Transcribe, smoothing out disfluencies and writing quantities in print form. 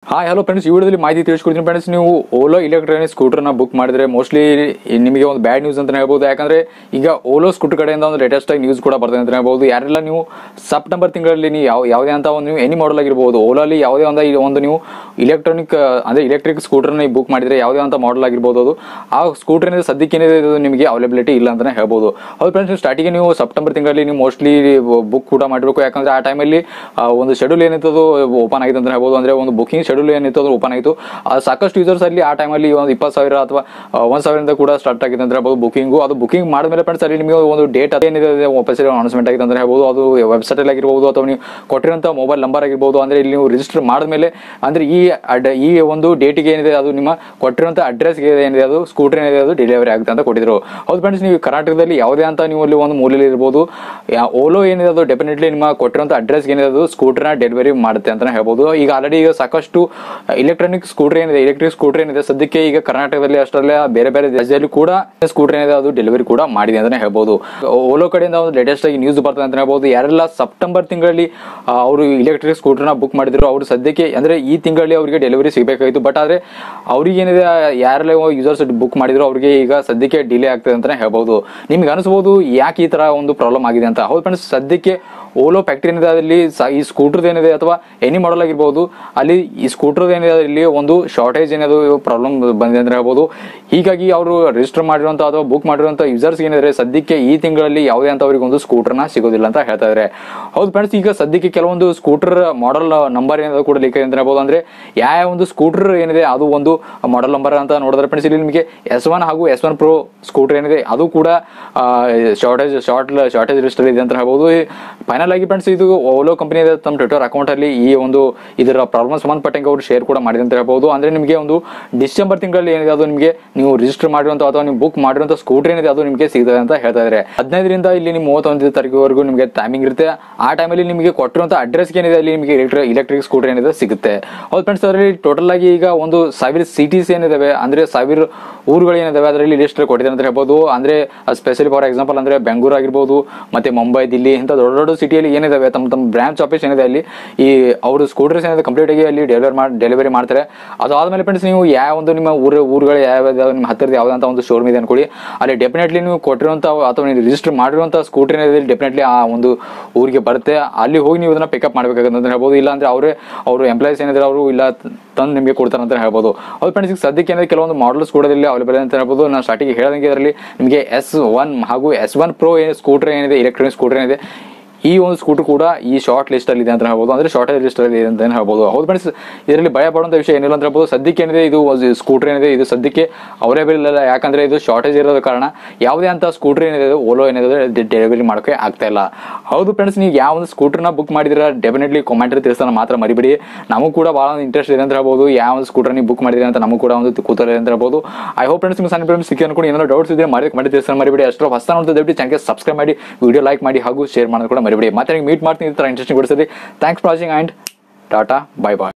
Hi hello friends, ಈ ವಿಡಿಯೋದಲ್ಲಿ ಮಾಹಿತಿ ತಿಳಿಸ್ಕೊಡ್ತೀನಿ ಫ್ರೆಂಡ್ಸ್. ನೀವು ಓಲೋ ಇಲೆಕ್ಟ್ರಾನಿಕ್ ಸ್ಕೂಟರ್ನ ಬುಕ್ ಮಾಡಿದ್ರೆ ಮೋಸ್ಟ್ಲಿ ನಿಮಗೆ ಒಂದು ಬ್ಯಾಡ್ ನ್ಯೂಸ್ ಅಂತ ಹೇಳ್ಬೋದು. ಯಾಕಂದ್ರೆ ಈಗ ಓಲೋ ಸ್ಕೂಟರ್ ಕಡೆಯಿಂದ ಒಂದು ಲೇಟೆಸ್ಟ್ ಆಗಿ ನ್ಯೂಸ್ ಕೂಡ ಬರ್ತದೆ ಅಂತ ಹೇಳ್ಬೋದು. ಯಾರೆಲ್ಲ ನೀವು ಸೆಪ್ಟೆಂಬರ್ ತಿಂಗಳಲ್ಲಿ ನೀವು ಯಾವುದೇ ಅಂತ ಒಂದು ನೀವು ಎನಿ ಮಾಡಲ್ ಆಗಿರ್ಬೋದು, ಓಲೋಲಿ ಯಾವುದೇ ಒಂದು ನೀವು ಇಲೆಕ್ಟ್ರಿಕ್ ಸ್ಕೂಟರ್ನ ನೀವು ಬುಕ್ ಮಾಡಿದ್ರೆ ಯಾವುದೇ ಅಂತ ಮಾಡಲ್ ಆಗಿರ್ಬೋದು, ಅದು ಆ ಸ್ಕೂಟರ್ ಏನಿದೆ ಸದ್ಯಕ್ಕೆ ಏನಿದೆ ನಿಮಗೆ ಅವೈಲಬಿಲಿಟಿ ಇಲ್ಲ ಅಂತಾನೆ ಹೇಳ್ಬೋದು. ಹೌದು ಫ್ರೆಂಡ್ಸ್, ನೀವು ಸ್ಟಾರ್ಟಿಗೆ ನೀವು ಸೆಪ್ಟೆಂಬರ್ ತಿಂಗಳಲ್ಲಿ ನೀವು ಮೋಸ್ಟ್ಲಿ ಬುಕ್ ಕೂಡ ಮಾಡಬೇಕು. ಯಾಕಂದ್ರೆ ಆ ಟೈಮಲ್ಲಿ ಒಂದು ಶೆಡ್ಯೂಲ್ ಏನಿತ್ತು ಓಪನ್ ಆಗಿದೆ ಅಂತ ಹೇಳ್ಬೋದು. ಅಂದ್ರೆ ಒಂದು ಬುಕಿಂಗ್ ಶೆಡ್ಯೂಲ್ ಏನಿತ್ತು ಅದು ಓಪನ್ ಆಯಿತು. ಸಾಕಷ್ಟು ಯೂಸರ್ಸ್ ಅಲ್ಲಿ ಆ ಟೈಮಲ್ಲಿ ಒಂದು 20,000 ಅಥವಾ 1,000 ಕೂಡ ಸ್ಟಾರ್ಟ್ ಆಗಿದೆ ಅಂತ ಹೇಳ್ಬೋದು ಬುಕಿಂಗು. ಅದು ಬುಕಿಂಗ್ ಮಾಡಿದ್ಮೇಲೆ ಫ್ರೆಂಡ್ಸ್ ಅಲ್ಲಿ ನಿಮಗೆ ಒಂದು ಡೇಟ್ ಅದೇನಿದೆ ವಾಪಸ್ ಅನೌನ್ಸ್ಮೆಂಟ್ ಆಗಿದೆ ಅಂತ ಹೇಳ್ಬೋದು. ಅದು ವೆಬ್ಸೈಟ್ ಅಲ್ಲಿ ಆಗಿರ್ಬೋದು ಅಥವಾ ನೀವು ಕೊಟ್ಟಿರೋಂಥ ಮೊಬೈಲ್ ನಂಬರ್ ಆಗಿರ್ಬೋದು. ಅಂದ್ರೆ ಇಲ್ಲಿ ನೀವು ರಿಜಿಸ್ಟರ್ ಮಾಡಿದ್ಮೇಲೆ ಅಂದ್ರೆ ಈ ಒಂದು ಡೇಟಿಗೆ ಏನಿದೆ ಅದು ನಿಮ್ಮ ಕೊಟ್ಟಿರೋಂಥ ಅಡ್ರೆಸ್ಗೆ ಏನಿದೆ ಅದು ಸ್ಕೂಟರ್ ಏನಿದೆ ಅದು ಡೆಲಿವರಿ ಆಗುತ್ತೆ ಅಂತ ಕೊಟ್ಟಿದ್ರು. ಹೌದು ಫ್ರೆಂಡ್ಸ್, ನೀವು ಕರ್ನಾಟಕದಲ್ಲಿ ಯಾವುದೇ ಅಂತ ನೀವು ಅಲ್ಲಿ ಒಂದು ಮೂಲೆಯಲ್ಲಿ ಇರ್ಬೋದು, ಓಲೋ ಏನಿದೆ ಅದು ಡೆಫಿನೆಟ್ಲಿ ನಿಮ್ಮ ಕೊಟ್ಟಿರೋಂಥ ಅಡ್ರೆಸ್ಗೆ ಏನಿದೆ ಅದು ಸ್ಕೂಟರ್ನ ಡೆಲಿವರಿ ಮಾಡುತ್ತೆ ಅಂತ ಹೇಳ್ಬೋದು. ಈಗ ಆಲ್ರೆಡಿ ಈಗ ಸಾಕಷ್ಟು ಎಲೆಕ್ಟ್ರಿಕ್ ಸ್ಕೂಟರ್ ಏನಿದೆ ಸದ್ಯಕ್ಕೆ ಈಗ ಕರ್ನಾಟಕದಲ್ಲಿ ಅಷ್ಟರಲ್ಲೇ ಬೇರೆ ಬೇರೆ ರಾಜ್ಯದಲ್ಲಿ ಕೂಡ ಸ್ಕೂಟರ್ ಏನಿದೆ ಅದು ಡೆಲಿವರಿ ಕೂಡ ಮಾಡಿದೆ ಅಂತಾನೆ ಹೇಳ್ಬೋದು. ಓಲೋ ಕಡೆಯಿಂದ ಒಂದು ಲೇಟೆಸ್ಟ್ ಆಗಿ ನ್ಯೂಸ್ ಬರ್ತದೆ ಅಂತ ಹೇಳ್ಬೋದು. ಯಾರೆಲ್ಲ ಸೆಪ್ಟೆಂಬರ್ ತಿಂಗಳಲ್ಲಿ ಅವರು ಇಲೆಕ್ಟ್ರಿಕ್ ಸ್ಕೂಟರ್ನ ಬುಕ್ ಮಾಡಿದ್ರು ಅವರು ಸದ್ಯಕ್ಕೆ ಅಂದ್ರೆ ಈ ತಿಂಗಳಲ್ಲಿ ಅವರಿಗೆ ಡೆಲಿವರಿ ಸಿಗಬೇಕಾಗಿತ್ತು. ಬಟ್ ಆದ್ರೆ ಅವ್ರಿಗೆ ಏನಿದೆ ಯಾರೆಲ್ಲ ಯೂಸರ್ಸ್ ಬುಕ್ ಮಾಡಿದ್ರು ಅವ್ರಿಗೆ ಈಗ ಸದ್ಯಕ್ಕೆ ಡಿಲೇ ಆಗ್ತದೆ ಅಂತಾನೆ ಹೇಳ್ಬೋದು. ನಿಮ್ಗೆ ಅನಿಸಬಹುದು ಯಾಕೆ ಈ ತರ ಒಂದು ಪ್ರಾಬ್ಲಮ್ ಆಗಿದೆ ಅಂತ. ಹೌದು ಫ್ರೆಂಡ್ಸ್, ಸದ್ಯಕ್ಕೆ ಓಲೋ ಫ್ಯಾಕ್ಟರಿ ಏನಿದೆ ಅಲ್ಲಿ ಈ ಸ್ಕೂಟರ್ ಏನಿದೆ ಅಥವಾ ಎನಿ ಮಾಡಲ್ ಆಗಿರ್ಬೋದು, ಅಲ್ಲಿ ಈ ಸ್ಕೂಟರ್ ಏನಿದೆ ಇಲ್ಲಿ ಒಂದು ಶಾರ್ಟೇಜ್ ಏನಿದೆ ಪ್ರಾಬ್ಲಮ್ ಬಂದಿದೆ ಅಂತ ಹೇಳ್ಬೋದು. ಹೀಗಾಗಿ ಅವರು ರಿಜಿಸ್ಟರ್ ಮಾಡಿರುವಂತ ಅಥವಾ ಬುಕ್ ಮಾಡಿರುವಂತ ಯೂಸರ್ಸ್ ಏನಿದ್ರೆ ಸದ್ಯಕ್ಕೆ ಈ ತಿಂಗಳಲ್ಲಿ ಯಾವುದೇ ಅಂತ ಅವರಿಗೆ ಒಂದು ಸ್ಕೂಟರ್ನ ಸಿಗೋದಿಲ್ಲ ಅಂತ ಹೇಳ್ತಾ ಇದ್ದಾರೆ. ಹೌದು ಫ್ರೆಂಡ್ಸ್, ಈಗ ಸದ್ಯಕ್ಕೆ ಕೆಲವೊಂದು ಸ್ಕೂಟರ್ ಮಾಡಲ್ ನಂಬರ್ ಏನಿದೆ ಕೂಡ ಲೀಕ್ ಅಂತ ಹೇಳ್ಬೋದು. ಅಂದ್ರೆ ಯಾವ ಒಂದು ಸ್ಕೂಟರ್ ಏನಿದೆ ಅದು ಒಂದು ಮಾಡಲ್ ನಂಬರ್ ಅಂತ ನೋಡಿದ್ರೆ ಫ್ರೆಂಡ್ಸ್ ಇಲ್ಲಿ ನಿಮಗೆ S1 ಹಾಗೂ S1 Pro ಸ್ಕೂಟರ್ ಏನಿದೆ ಅದು ಕೂಡ ಶಾರ್ಟೇಜ್ ಲಿಸ್ಟ್ ಇದೆ ಅಂತ ಹೇಳ್ಬೋದು. ಫೈನಲ್ ಆಗಿ ಫ್ರೆಂಡ್ಸ್, ಇದು ಓಲೋ ಕಂಪನಿ ತಮ್ಮ ಟ್ವಿಟರ್ ಅಕೌಂಟ್ ಅಲ್ಲಿ ಈ ಒಂದು ಇದರ ಪ್ರಾಬ್ಲಮ್ ಸಂಬಂಧಪಟ್ಟಂಗೆ ಅವರು ಶೇರ್ ಕೂಡ ಮಾಡಿದೆ ಅಂತ ಹೇಳ್ಬೋದು. ಅಂದ್ರೆ ನಿಮಗೆ ಒಂದು ಡಿಸೆಂಬರ್ ತಿಂಗಳಲ್ಲಿ ಏನಿದೆ ಅದು ನಿಮಗೆ ನೀವು ರಿಜಿಸ್ಟರ್ ಮಾಡಿರುವಂತ ಅಥವಾ ನೀವು ಬುಕ್ ಮಾಡಿರುವಂತ ಸ್ಕೂಟರ್ ಏನಿದೆ ಅದು ನಿಮಗೆ ಸಿಗ್ತದೆ ಅಂತ ಹೇಳ್ತಾ ಇದ್ದಾರೆ. 15ರಿಂದ ಇಲ್ಲಿ ನೀವು 31 ತಾರೀಕುವರೆಗೂ ನಿಮಗೆ ಟೈಮಿಂಗ್ ಇರುತ್ತೆ. ಆ ಟೈಮಲ್ಲಿ ನಿಮಗೆ ಕೊಟ್ಟಿರುವಂತ ಅಡ್ರೆಸ್ ಏನಿದೆ ಅಲ್ಲಿ ನಿಮಗೆ ಇಲೆಕ್ಟ್ರಿಕ್ ಸ್ಕೂಟರ್ ಏನಿದೆ ಸಿಗುತ್ತೆ. ಹೌದು ಫ್ರೆಂಡ್ಸ್, ಅದರಲ್ಲಿ ಟೋಟಲ್ ಆಗಿ ಈಗ ಒಂದು 1000 ಸಿಟೀಸ್ ಏನಿದಾವೆ ಅಂದ್ರೆ 1000 ಊರುಗಳು ಏನಿದಾವೆ ಅದರಲ್ಲಿ ಲಿಸ್ಟ್ ಕೊಟ್ಟಿದ್ದಾರೆ ಅಂತ ಹೇಳ್ಬೋದು. ಅಂದ್ರೆ ಸ್ಪೆಷಲಿ ಫಾರ್ ಎಕ್ಸಾಂಪಲ್ ಅಂದ್ರೆ ಬೆಂಗಳೂರು ಆಗಿರ್ಬೋದು, ಮತ್ತೆ ಮುಂಬೈ, ದಿಲ್ಲಿ ಇಂಥ ದೊಡ್ಡ ದೊಡ್ಡ ಸಿಟಿಯಲ್ಲಿ ಏನಿದಾವೆ ತಮ್ಮ ಬ್ರಾಂಚ್ ಆಫೀಸ್ ಏನಿದೆ ಅಲ್ಲಿ ಈ ಅವರು ಸ್ಕೂಟರ್ಸ್ ಏನಿದೆ ಕಂಪ್ಲೀಟ್ ಆಗಿ ಅಲ್ಲಿ ಡೆಲಿವರಿ ಮಾಡ್ತಾರೆ. ಅದಾದ್ಮೇಲೆ ಫ್ರೆಂಡ್ಸ್, ನೀವು ಯಾವ ಒಂದು ನಿಮ್ಮ ಊರುಗಳು ಯಾವ ನಿಮ್ಮ ಹತ್ತಿರದ ಯಾವ್ದಂತ ಒಂದು ಶೋರೂಮ್ ಇದೆ ಅನ್ಕೊಳ್ಳಿ, ಅಲ್ಲಿ ಡೆಫಿನೆಟ್ಲಿ ನೀವು ಕೊಟ್ಟಿರುವಂತ ಅಥವಾ ನೀವು ರಿಜಿಸ್ಟರ್ ಮಾಡಿರುವಂತ ಸ್ಕೂಟರ್ ಏನಿದೆ ಡೆಫಿನೆಟ್ಲಿ ಆ ಒಂದು ಊರಿಗೆ ಬರುತ್ತೆ. ಅಲ್ಲಿ ಹೋಗಿ ನೀವು ಇದನ್ನ ಪಿಕಪ್ ಮಾಡ್ಬೇಕಾಗುತ್ತೆ ಅಂತ ಹೇಳ್ಬೋದು. ಇಲ್ಲ ಅಂದ್ರೆ ಅವರು ಎಂಪ್ಲಾಯೀಸ್ ಏನಿದ್ರೆ ಅವರು ಇಲ್ಲ ತಂದು ನಿಮಗೆ ಕೊಡ್ತಾರೆ ಅಂತ ಹೇಳ್ಬೋದು. ಹೌದು ಫ್ರೆಂಡ್ಸ್, ಈಗ ಸದ್ಯಕ್ಕೆ ಏನಿದೆ ಕೆಲವೊಂದು ಮಾಡಲ್ಸ್ ಕೂಡ ಇಲ್ಲಿ ಅವೈಲೇಬಲ್ ಅಂತ ಹೇಳ್ಬೋದು. ನಾನು ಸ್ಟಾರ್ಟಿಂಗ್ ಹೇಳಿದಂಗೆ ಇದರಲ್ಲಿ ನಿಮಗೆ S1 ಹಾಗೂ S1 Pro ಸ್ಕೂಟರ್ ಏನಿದೆ ಇಲೆಕ್ಟ್ರಾನಿಕ್ ಸ್ಕೂಟರ್ ಏನಿದೆ ಈ ಒಂದು ಸ್ಕೂಟರ್ ಕೂಡ ಈ ಶಾರ್ಟ್ ಲಿಸ್ಟ್ ಅಲ್ಲಿ ಇದೆ ಅಂತ ಹೇಳ್ಬೋದು. ಅಂದ್ರೆ ಶಾರ್ಟೇಜ್ ಲಿಸ್ಟ್ ಅಲ್ಲಿ ಇದೆ ಅಂತ ಹೇಳ್ಬೋದು. ಹೌದು ಫ್ರೆಂಡ್ಸ್, ಇದರಲ್ಲಿ ಭಯ ಪಡುವಂತ ವಿಷಯ ಏನಿಲ್ಲ ಅಂತ ಹೇಳ್ಬೋದು. ಸದ್ಯಕ್ಕೆ ಏನಿದೆ ಇದು ಸ್ಕೂಟರ್ ಏನಿದೆ ಇದು ಸದ್ಯಕ್ಕೆ ಅವೈಲೇಬಲ್ ಇಲ್ಲ. ಯಾಕಂದ್ರೆ ಇದು ಶಾರ್ಟೇಜ್ ಇರೋದ ಕಾರಣ ಯಾವುದೇ ಅಂತ ಸ್ಕೂಟರ್ ಏನಿದೆ ಓಲೋ ಏನಿದೆ ಡೆಲಿವರಿ ಮಾಡೋಕೆ ಆಗ್ತಾ ಇಲ್ಲ. ಹೌದು ಫ್ರೆಂಡ್ಸ್, ನೀವು ಯಾವ ಒಂದು ಸ್ಕೂಟರ್ನ ಬುಕ್ ಮಾಡಿದ್ರೆ ಡೆಫಿನೆಟ್ಲಿ ಕಾಮೆಂಟ್ ತಿಳಿಸೋಣ ಮಾತ್ರ ಮರಿಬೇಡಿ. ನಮಗೂ ಕೂಡ ಬಹಳ ಒಂದು ಇಂಟ್ರೆಸ್ಟ್ ಇದೆ ಅಂತ ಹೇಳ್ಬೋದು. ಯಾವ ಒಂದು ಸ್ಕೂಟರ್ ನೀವು ಬುಕ್ ಮಾಡಿದ್ರೆ ಅಂತ ನಮಗೂ ಕೂಡ ಒಂದು ಕೂತಲ್ಲ ಅಂತ ಹೇಳ್ಬೋದು. ಐ ಹೋಪ್ ಫ್ರೆಂಡ್ಸ್ ನಿಮ್ಗೆ ಸಣ್ಣ ಪ್ರಾಬ್ಲಮ್ ಸಿಕ್ಕಿ ಅನ್ಕೊಂಡು ಏನಾದ್ರು ಡೌಟ್ಸ್ ಇದ್ರೆ ಮಾಡಿ ತಿಳಿಸೋಣ ಮರಿಬೇಡಿ. ಅಷ್ಟರ ಹೊಸ ನೋಡ್ತಾ ದಯವಿಟ್ಟು ಚಾನಲ್ಗೆ ಸಬ್ಸ್ಕ್ರೈಬ್ ಮಾಡಿ, ವಿಡಿಯೋ ಲೈಕ್ ಮಾಡಿ ಹಾಗೂ ಶೇರ್ ಮಾಡೋದು ಕೂಡ ಮರಿಬೇಡಿ. ಮತ್ತೆ ಮೀಟ್ ಮಾಡ್ತೀನಿ ಈ ತರ interesting videos. Thanks for watching and tata, bye bye.